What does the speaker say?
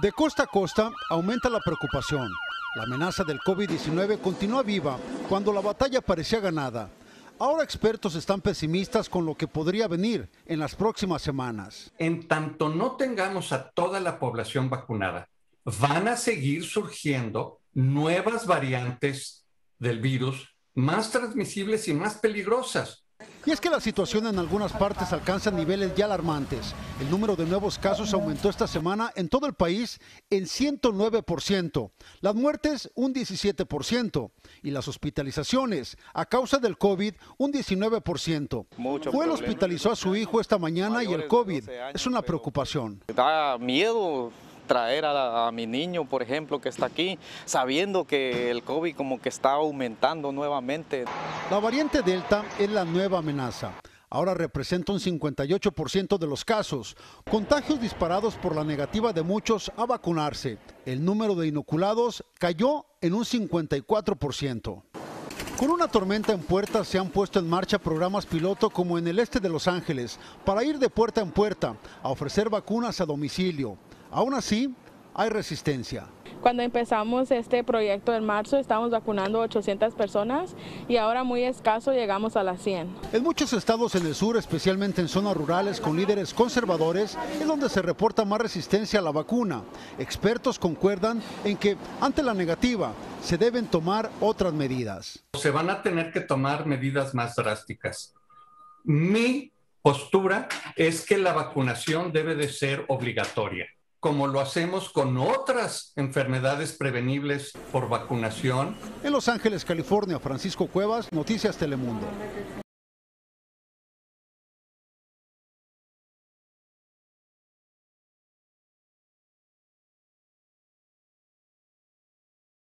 De costa a costa aumenta la preocupación. La amenaza del COVID-19 continúa viva cuando la batalla parecía ganada. Ahora expertos están pesimistas con lo que podría venir en las próximas semanas. En tanto no tengamos a toda la población vacunada, van a seguir surgiendo nuevas variantes del virus más transmisibles y más peligrosas. Y es que la situación en algunas partes alcanza niveles ya alarmantes. El número de nuevos casos aumentó esta semana en todo el país en 109%, las muertes un 17% y las hospitalizaciones a causa del COVID un 19%. Joel hospitalizó a su hijo esta mañana y el COVID es una preocupación. Da miedo traer a mi niño, por ejemplo, que está aquí, sabiendo que el COVID como que está aumentando nuevamente. La variante Delta es la nueva amenaza. Ahora representa un 58% de los casos, contagios disparados por la negativa de muchos a vacunarse. El número de inoculados cayó en un 54%. Con una tormenta en puerta se han puesto en marcha programas piloto como en el este de Los Ángeles para ir de puerta en puerta a ofrecer vacunas a domicilio. Aún así, hay resistencia. Cuando empezamos este proyecto en marzo estamos vacunando 800 personas y ahora muy escaso llegamos a las 100. En muchos estados en el sur, especialmente en zonas rurales con líderes conservadores, es donde se reporta más resistencia a la vacuna. Expertos concuerdan en que ante la negativa se deben tomar otras medidas. Se van a tener que tomar medidas más drásticas. Mi postura es que la vacunación debe de ser obligatoria, como lo hacemos con otras enfermedades prevenibles por vacunación. En Los Ángeles, California, Francisco Cuevas, Noticias Telemundo.